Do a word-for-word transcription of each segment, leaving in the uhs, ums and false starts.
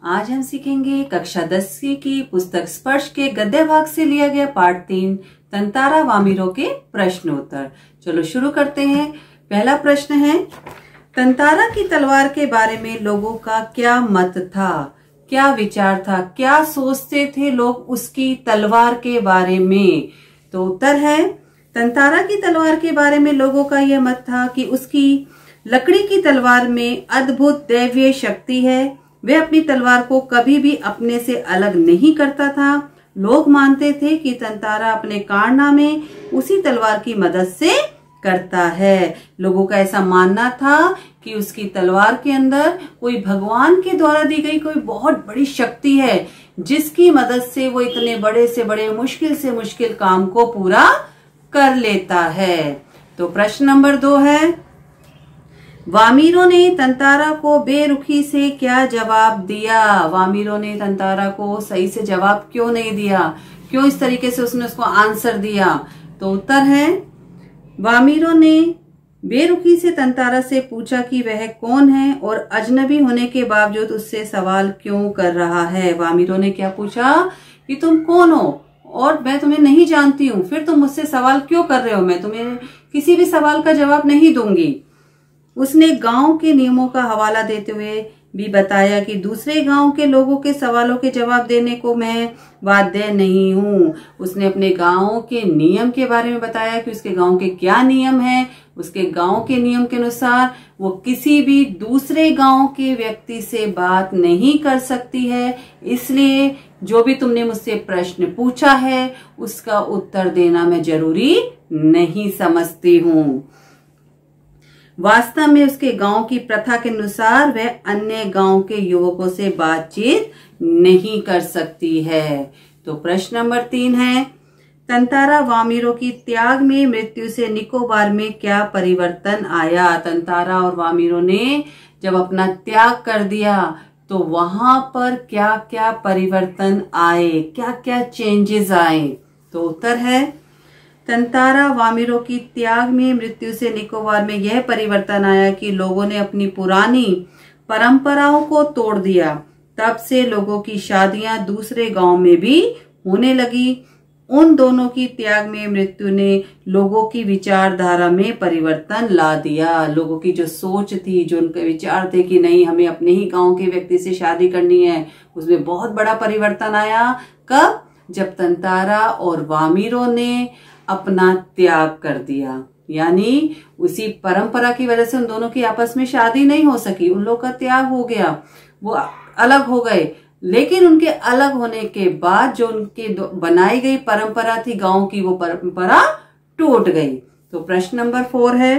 आज हम सीखेंगे कक्षा दसवीं की पुस्तक स्पर्श के गद्य भाग से लिया गया पाठ तीन तंतारा वामिरों के प्रश्न उत्तर। चलो शुरू करते हैं। पहला प्रश्न है, तंतारा की तलवार के बारे में लोगों का क्या मत था, क्या विचार था, क्या सोचते थे लोग उसकी तलवार के बारे में। तो उत्तर है, तंतारा की तलवार के बारे में लोगों का यह मत था कि उसकी लकड़ी की तलवार में अद्भुत दैवीय शक्ति है। वह अपनी तलवार को कभी भी अपने से अलग नहीं करता था। लोग मानते थे कि तंतारा अपने कारनामे उसी तलवार की मदद से करता है। लोगों का ऐसा मानना था कि उसकी तलवार के अंदर कोई भगवान के द्वारा दी गई कोई बहुत बड़ी शक्ति है, जिसकी मदद से वो इतने बड़े से बड़े मुश्किल से मुश्किल काम को पूरा कर लेता है। तो प्रश्न नंबर दो है, वामिरों ने तंतारा को बेरुखी से क्या जवाब दिया। वामिरों ने तंतारा को सही से जवाब क्यों नहीं दिया, क्यों इस तरीके से उसने उसको आंसर दिया। तो उत्तर है, वामिरों ने बेरुखी से तंतारा से पूछा कि वह कौन है और अजनबी होने के बावजूद उससे सवाल क्यों कर रहा है। वामिरों ने क्या पूछा कि तुम कौन हो और मैं तुम्हें नहीं जानती हूँ, फिर तुम मुझसे सवाल क्यों कर रहे हो, मैं तुम्हें किसी भी सवाल का जवाब नहीं दूंगी। उसने गांव के नियमों का हवाला देते हुए भी बताया कि दूसरे गांव के लोगों के सवालों के जवाब देने को मैं बाध्य नहीं हूँ। उसने अपने गांव के नियम के बारे में बताया कि उसके गांव के क्या नियम हैं। उसके गांव के नियम के अनुसार वो किसी भी दूसरे गांव के व्यक्ति से बात नहीं कर सकती है। इसलिए जो भी तुमने मुझसे प्रश्न पूछा है उसका उत्तर देना मैं जरूरी नहीं समझती हूँ। वास्तव में उसके गांव की प्रथा के अनुसार वह अन्य गांव के युवकों से बातचीत नहीं कर सकती है। तो प्रश्न नंबर तीन है, तंतारा वामिरों की त्याग में मृत्यु से निकोबार में क्या परिवर्तन आया। तंतारा और वामिरों ने जब अपना त्याग कर दिया तो वहां पर क्या क्या परिवर्तन आए, क्या क्या चेंजेस आए। तो उत्तर है, तंतारा वामिरों की त्याग में मृत्यु से निकोबार में यह परिवर्तन आया कि लोगों ने अपनी पुरानी परंपराओं को तोड़ दिया। तब से लोगों की शादियां दूसरे गांव में भी होने लगी। उन दोनों की त्याग में मृत्यु ने लोगों की विचारधारा में परिवर्तन ला दिया। लोगों की जो सोच थी, जो उनके विचार थे कि नहीं हमें अपने ही गांव के व्यक्ति से शादी करनी है, उसमें बहुत बड़ा परिवर्तन आया। कब? जब तंतारा और वामिरों ने अपना त्याग कर दिया, यानी उसी परंपरा की वजह से उन दोनों की आपस में शादी नहीं हो सकी। उन लोगों का त्याग हो गया, वो अलग हो गए। लेकिन उनके अलग होने के बाद जो उनके बनाई गई परंपरा थी गांव की, वो परंपरा टूट गई। तो प्रश्न नंबर फोर है,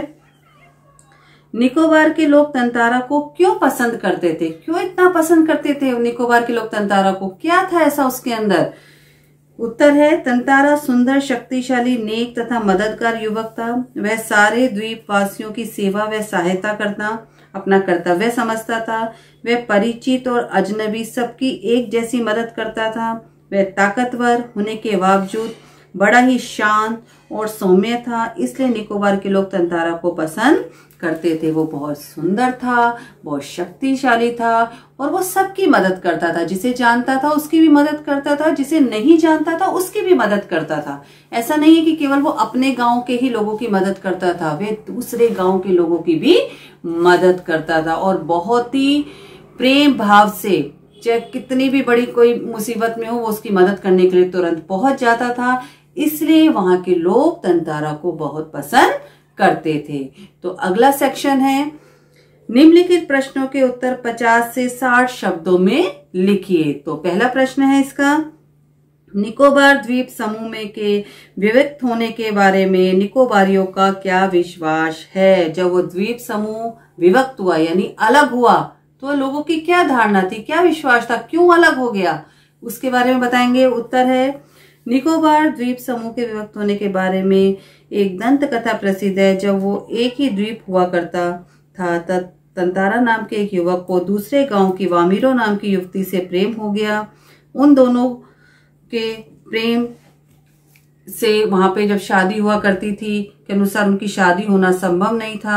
निकोबार के लोग तंतारा को क्यों पसंद करते थे, क्यों इतना पसंद करते थे निकोबार के लोग तंतारा को, क्या था ऐसा उसके अंदर। उत्तर है, तंतारा सुंदर, शक्तिशाली, नेक तथा मददगार युवक था। वह सारे द्वीप वासियों की सेवा व सहायता करता अपना कर्तव्य समझता था। वह परिचित और अजनबी सबकी एक जैसी मदद करता था। वह ताकतवर होने के बावजूद बड़ा ही शांत और सौम्य था। इसलिए निकोबार के लोग तंतारा को पसंद करते थे। वो बहुत सुंदर था, बहुत शक्तिशाली था और वो सबकी मदद करता था। जिसे जानता था उसकी भी मदद करता था, जिसे नहीं जानता था उसकी भी मदद करता था। ऐसा नहीं है कि केवल वो अपने गांव के ही लोगों की मदद करता था, वे दूसरे गांव के लोगों की भी मदद करता था और बहुत ही प्रेम भाव से, चाहे कितनी भी बड़ी कोई मुसीबत में हो, वो उसकी मदद करने के लिए तुरंत पहुंच जाता था। इसलिए वहां के लोग तंतारा को बहुत पसंद करते थे। तो अगला सेक्शन है, निम्नलिखित प्रश्नों के उत्तर पचास से साठ शब्दों में लिखिए। तो पहला प्रश्न है इसका, निकोबार द्वीप समूह में के विविक्त होने के बारे में निकोबारियों का क्या विश्वास है। जब वो द्वीप समूह विभक्त हुआ यानी अलग हुआ तो लोगों की क्या धारणा थी, क्या विश्वास था, क्यों अलग हो गया, उसके बारे में बताएंगे। उत्तर है, निकोबार द्वीप समूह के विभक्त होने के बारे में एक दंत कथा प्रसिद्ध है। जब वो एक ही द्वीप हुआ करता था तब तंतारा नाम के एक युवक को दूसरे गांव की वामिरों नाम की युवती से प्रेम हो गया। उन दोनों के प्रेम से वहां पे जब शादी हुआ करती थी के अनुसार उनकी शादी होना संभव नहीं था।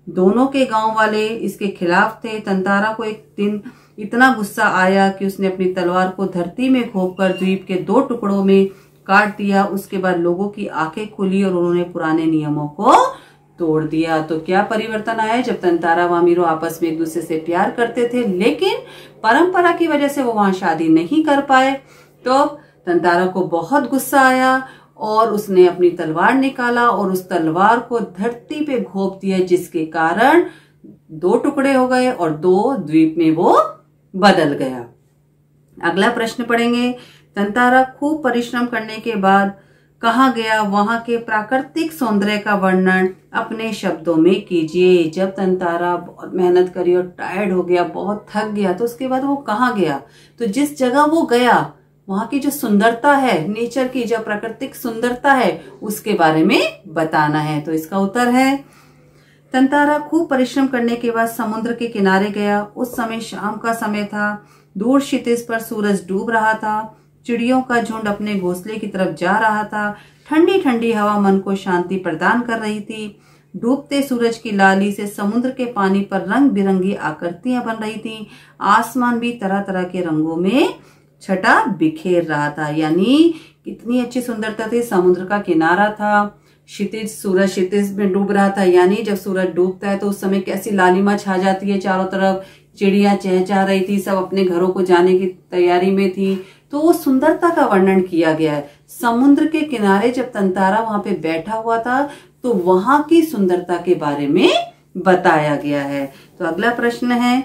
दोनों के गांव वाले इसके खिलाफ थे। तंतारा को एक दिन इतना गुस्सा आया कि उसने अपनी तलवार को धरती में घोंपकर द्वीप के दो टुकड़ों में काट दिया। उसके बाद लोगों की आंखें खुली और उन्होंने पुराने नियमों को तोड़ दिया। तो क्या परिवर्तन आया? जब तंतारा वामीरो आपस में एक दूसरे से प्यार करते थे, लेकिन परंपरा की वजह से वो वहां शादी नहीं कर पाए, तो तंतारा को बहुत गुस्सा आया और उसने अपनी तलवार निकाला और उस तलवार को धरती पे घोंप दिया, जिसके कारण दो टुकड़े हो गए और दो द्वीप में वो बदल गया। अगला प्रश्न पढ़ेंगे। तंतारा खूब परिश्रम करने के बाद कहाँ गया? वहां के प्राकृतिक सौंदर्य का वर्णन अपने शब्दों में कीजिए। जब तंतारा बहुत मेहनत करी और टायर्ड हो गया, बहुत थक गया, तो उसके बाद वो कहाँ गया? तो जिस जगह वो गया वहां की जो सुंदरता है, नेचर की जो प्राकृतिक सुंदरता है, उसके बारे में बताना है। तो इसका उत्तर है तंतारा खूब परिश्रम करने के बाद समुद्र के किनारे गया। उस समय शाम का समय था। दूर क्षितिज पर सूरज डूब रहा था। चिड़ियों का झुंड अपने घोंसले की तरफ जा रहा था। ठंडी ठंडी हवा मन को शांति प्रदान कर रही थी। डूबते सूरज की लाली से समुद्र के पानी पर रंग बिरंगी आकृतियां बन रही थीं। आसमान भी तरह तरह के रंगों में छटा बिखेर रहा था। यानी कितनी अच्छी सुंदरता थी। समुद्र का किनारा था, क्षितिज, सूरज क्षितिज में डूब रहा था। यानी जब सूरज डूबता है तो उस समय कैसी लालिमा छा जाती है चारों तरफ। चिड़िया चहचहा रही थी, सब अपने घरों को जाने की तैयारी में थी। तो वो सुंदरता का वर्णन किया गया है। समुद्र के किनारे जब तंतारा वहां पे बैठा हुआ था तो वहां की सुंदरता के बारे में बताया गया है। तो अगला प्रश्न है,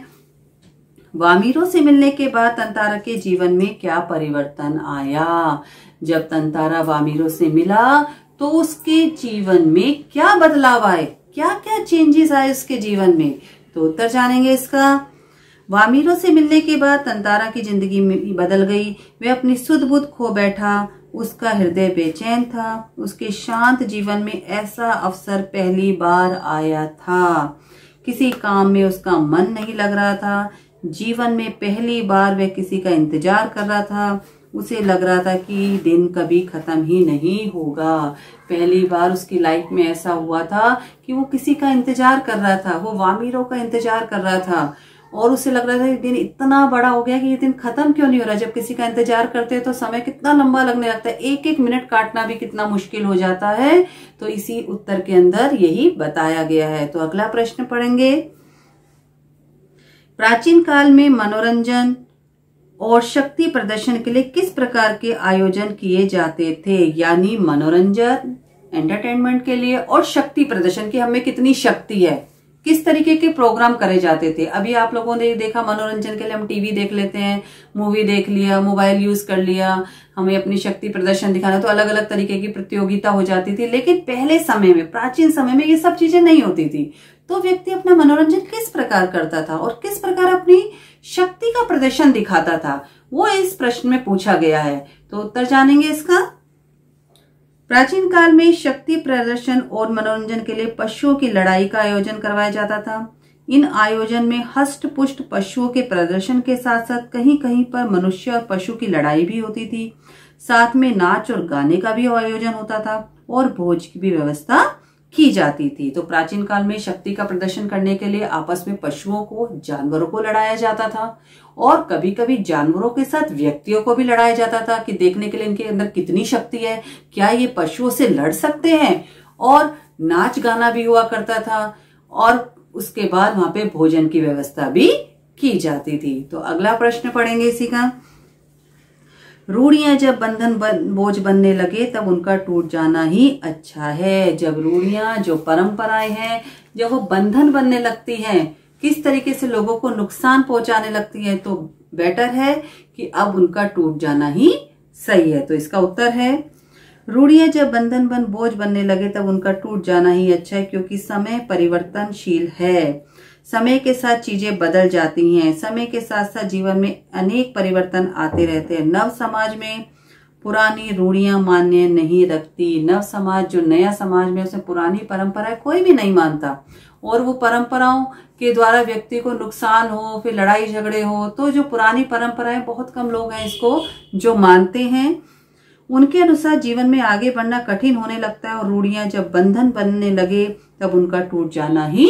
वामीरो से मिलने के बाद तंतारा के जीवन में क्या परिवर्तन आया? जब तंतारा वामीरो से मिला तो उसके जीवन में क्या बदलाव आए? क्या क्या चेंजेस आए उसके जीवन में? तो उत्तर जानेंगे इसका। वामीरो से मिलने के बाद तंतारा की जिंदगी बदल गई। वह अपनी सुध बुध खो बैठा। उसका हृदय बेचैन था। उसके शांत जीवन में ऐसा अवसर पहली बार आया था। किसी काम में उसका मन नहीं लग रहा था। जीवन में पहली बार वह किसी का इंतजार कर रहा था। उसे लग रहा था कि दिन कभी खत्म ही नहीं होगा। पहली बार उसकी लाइफ में ऐसा हुआ था कि वो किसी का इंतजार कर रहा था। वो वामीरो का इंतजार कर रहा था और उसे लग रहा था कि दिन इतना बड़ा हो गया कि ये दिन खत्म क्यों नहीं हो रहा। जब किसी का इंतजार करते हैं तो समय कितना लंबा लगने लगता है, एक एक मिनट काटना भी कितना मुश्किल हो जाता है। तो इसी उत्तर के अंदर यही बताया गया है। तो अगला प्रश्न पढ़ेंगे। प्राचीन काल में मनोरंजन और शक्ति प्रदर्शन के लिए किस प्रकार के आयोजन किए जाते थे? यानी मनोरंजन, एंटरटेनमेंट के लिए और शक्ति प्रदर्शन की हमें कितनी शक्ति है, किस तरीके के प्रोग्राम करे जाते थे। अभी आप लोगों ने देखा मनोरंजन के लिए हम टीवी देख लेते हैं, मूवी देख लिया, मोबाइल यूज कर लिया, हमें अपनी शक्ति प्रदर्शन दिखाना, तो अलग अलग तरीके की प्रतियोगिता हो जाती थी। लेकिन पहले समय में, प्राचीन समय में ये सब चीजें नहीं होती थी। तो व्यक्ति अपना मनोरंजन किस प्रकार करता था और किस प्रकार अपनी शक्ति का प्रदर्शन दिखाता था, वो इस प्रश्न में पूछा गया है। तो उत्तर जानेंगे इसका। प्राचीन काल में शक्ति प्रदर्शन और मनोरंजन के लिए पशुओं की लड़ाई का आयोजन करवाया जाता था। इन आयोजन में हष्ट पुष्ट पशुओं के प्रदर्शन के साथ साथ कहीं कहीं पर मनुष्य और पशु की लड़ाई भी होती थी। साथ में नाच और गाने का भी आयोजन होता था और भोज की भी व्यवस्था की जाती थी। तो प्राचीन काल में शक्ति का प्रदर्शन करने के लिए आपस में पशुओं को, जानवरों को लड़ाया जाता था और कभी कभी जानवरों के साथ व्यक्तियों को भी लड़ाया जाता था कि देखने के लिए इनके अंदर कितनी शक्ति है, क्या ये पशुओं से लड़ सकते हैं। और नाच गाना भी हुआ करता था और उसके बाद वहां पे भोजन की व्यवस्था भी की जाती थी। तो अगला प्रश्न पढ़ेंगे इसी का। रूढ़ियां जब बंधन बन, बोझ बनने लगे तब उनका टूट जाना ही अच्छा है। जब रूढ़ियां, जो परंपराएं हैं, जब वो बंधन बनने लगती हैं, किस तरीके से लोगों को नुकसान पहुंचाने लगती है, तो बेटर है कि अब उनका टूट जाना ही सही है। तो इसका उत्तर है रूढ़ियां जब बंधन बन बोझ बनने लगे तब उनका टूट जाना ही अच्छा है, क्योंकि समय परिवर्तनशील है। समय के साथ चीजें बदल जाती हैं। समय के साथ साथ जीवन में अनेक परिवर्तन आते रहते हैं। नव समाज में पुरानी रूढ़ियां मान्य नहीं रखती। नव समाज, जो नया समाज में, उसमें पुरानी परंपराएं कोई भी नहीं मानता और वो परंपराओं के द्वारा व्यक्ति को नुकसान हो, फिर लड़ाई झगड़े हो। तो जो पुरानी परंपराएं, बहुत कम लोग हैं इसको जो मानते हैं। उनके अनुसार जीवन में आगे बढ़ना कठिन होने लगता है और रूढ़ियां जब बंधन बनने लगे तब उनका टूट जाना ही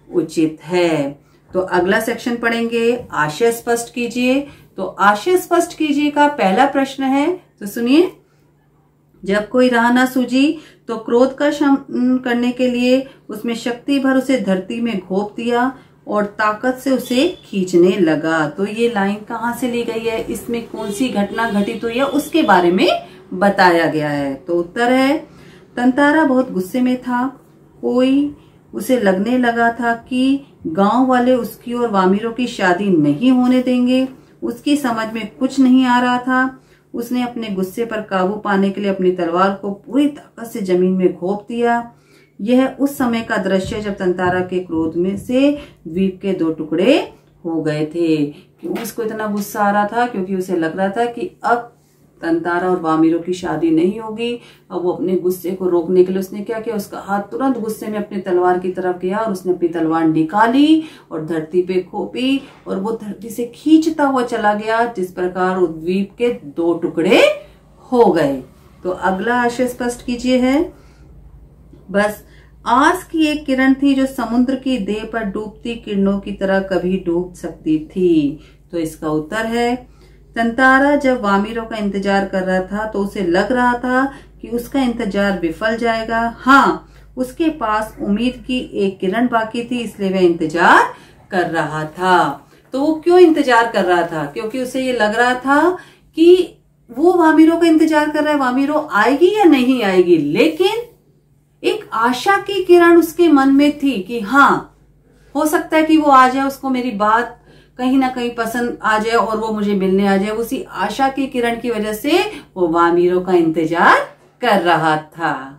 उचित है। तो अगला सेक्शन पढ़ेंगे, आशय स्पष्ट कीजिए। तो आशय स्पष्ट कीजिए का पहला प्रश्न है, तो सुनिए। जब कोई राह ना सूझी तो क्रोध का शमन करने के लिए उसमें शक्ति भर उसे धरती में घोंप दिया और ताकत से उसे खींचने लगा। तो ये लाइन कहाँ से ली गई है, इसमें कौन सी घटना घटित हुई है उसके बारे में बताया गया है। तो उत्तर है, तंतारा बहुत गुस्से में था। कोई उसे लगने लगा था कि गांव वाले उसकी और वामिरों की शादी नहीं होने देंगे। उसकी समझ में कुछ नहीं आ रहा था। उसने अपने गुस्से पर काबू पाने के लिए अपनी तलवार को पूरी ताकत से जमीन में घोंप दिया। यह उस समय का दृश्य जब तंतारा के क्रोध में से द्वीप के दो टुकड़े हो गए थे। क्यों उसको इतना गुस्सा आ रहा था, क्योंकि उसे लग रहा था कि अब तंतारा और वामिरों की शादी नहीं होगी। अब वो अपने गुस्से को रोकने के लिए उसने क्या किया, उसका हाथ तुरंत गुस्से में अपनी तलवार की तरफ गया और उसने अपनी तलवार निकाली और धरती पे खोपी और वो धरती से खींचता हुआ चला गया, जिस प्रकार द्वीप के दो टुकड़े हो गए। तो अगला आशय स्पष्ट कीजिए है, बस आस की एक किरण थी जो समुद्र की देह पर डूबती किरणों की तरह कभी डूब सकती थी। तो इसका उत्तर है, तंतारा जब वामिरों का इंतजार कर रहा था तो उसे लग रहा था कि उसका इंतजार विफल जाएगा। हाँ, उसके पास उम्मीद की एक किरण बाकी थी, इसलिए वह इंतजार कर रहा था। तो वो क्यों इंतजार कर रहा था, क्योंकि उसे ये लग रहा था कि वो वामिरों का इंतजार कर रहा है, वामिरों आएगी या नहीं आएगी। लेकिन एक आशा की किरण उसके मन में थी कि हाँ, हो सकता है कि वो आ जाए, उसको मेरी बात कहीं ना कहीं पसंद आ जाए और वो मुझे मिलने आ जाए। उसी आशा की किरण की वजह से वो वामिरों का इंतजार कर रहा था।